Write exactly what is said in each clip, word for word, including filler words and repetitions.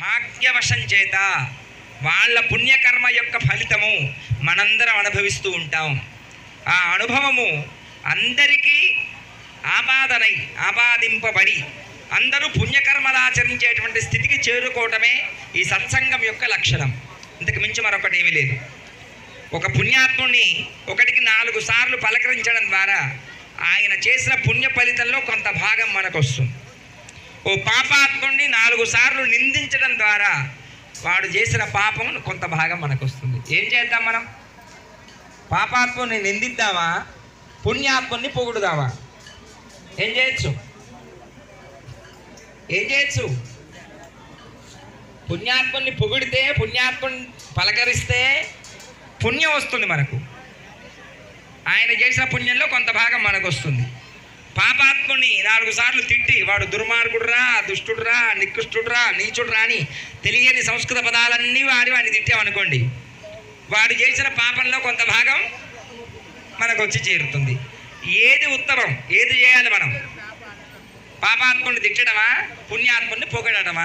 భాగ్యవశం చేత వాళ్ళ పుణ్యకర్మ యొక్క ఫలితము మనందరం అనుభవిస్తూ ఉంటాం. ఆ అనుభవము అందరికీ ఆపాదనై ఆపాదింపబడి అందరూ పుణ్యకర్మలు ఆచరించేటువంటి స్థితికి చేరుకోవటమే ఈ సత్సంగం యొక్క లక్షణం. ఇంతకు మించి మరొకటి ఏమీ లేదు. ఒక పుణ్యాత్ముని ఒకటికి నాలుగు సార్లు పలకరించడం ద్వారా ఆయన చేసిన పుణ్య ఫలితంలో కొంత భాగం మనకు వస్తుంది. ఓ పాపాత్ముడిని నాలుగు సార్లు నిందించడం ద్వారా వాడు చేసిన పాపం కొంత భాగం మనకు వస్తుంది. ఏం చేద్దాం మనం? పాపాత్ముని నిందిద్దామా, పుణ్యాత్ముని పొగుడుదామా? ఏం చేయొచ్చు? ఏం చేయొచ్చు? పుణ్యాత్ముని పొగిడితే, పుణ్యాత్ముని పలకరిస్తే పుణ్యం వస్తుంది మనకు. ఆయన చేసిన పుణ్యంలో కొంత భాగం మనకు వస్తుంది. పాపాత్ముని నాలుగు సార్లు తిట్టి వాడు దుర్మార్గుడురా, దుష్టుడురా, నికృష్టుడురా, నీచుడురా అని తెలియని సంస్కృత పదాలన్నీ వాడి వాడిని తిట్టామనుకోండి, వాడు చేసిన పాపంలో కొంత భాగం మనకు వచ్చి చేరుతుంది. ఏది ఉత్తమం? ఏది చేయాలి మనం? పాపాత్ముని తిట్టడమా, పుణ్యాత్ముని పొగడమా?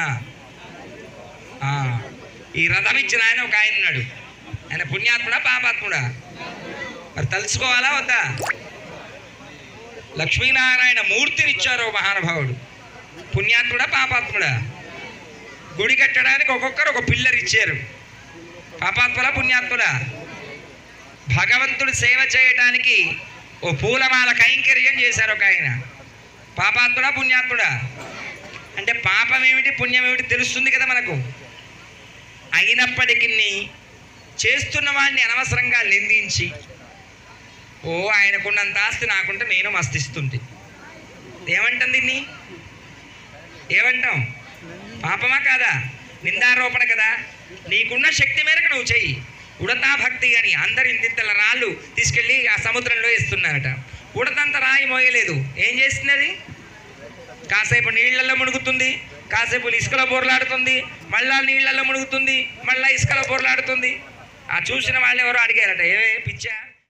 ఈ రథం ఇచ్చిన ఆయన ఒక ఆయన ఉన్నాడు. ఆయన పుణ్యాత్ముడా పాపాత్ముడా? మరి తెలుసుకోవాలా వద్దా? లక్ష్మీనారాయణ మూర్తినిచ్చారు మహానుభావుడు. పుణ్యాత్ముడా పాపాత్ముడా? గుడి కట్టడానికి ఒక్కొక్కరు ఒక పిల్లర్ ఇచ్చారు. పాపాత్ముడా పుణ్యాత్ముడా? భగవంతుడు సేవ చేయడానికి ఓ పూలమాల కైంకర్యం చేశారు ఒక ఆయన. పాపాత్ముడా పుణ్యాత్ముడా? అంటే పాపం ఏమిటి పుణ్యం ఏమిటి తెలుస్తుంది కదా మనకు. అయినప్పటికీ చేస్తున్న వాడిని అనవసరంగా నిందించి, ఓ ఆయనకున్నంత ఆస్తి నాకుంటే నేను మస్తిస్తుంది, ఏమంటాం? దీన్ని ఏమంటాం? పాపమా కాదా? నిందారోపణ కదా. నీకున్న శక్తి మేరకు నువ్వు చెయ్యి. ఉడతా భక్తి అని అందరు ఇంతింతల రాళ్ళు తీసుకెళ్ళి ఆ సముద్రంలో వేస్తున్నారట. ఉడతంత రాయి మోయలేదు. ఏం చేస్తున్నది? కాసేపు నీళ్లలో మునుగుతుంది, కాసేపు ఇసుకలో బోర్లాడుతుంది, మళ్ళా నీళ్లలో మునుగుతుంది, మళ్ళీ ఇసుకలో బోర్లాడుతుంది. ఆ చూసిన వాళ్ళు ఎవరో అడిగారట, ఏ పిచ్చా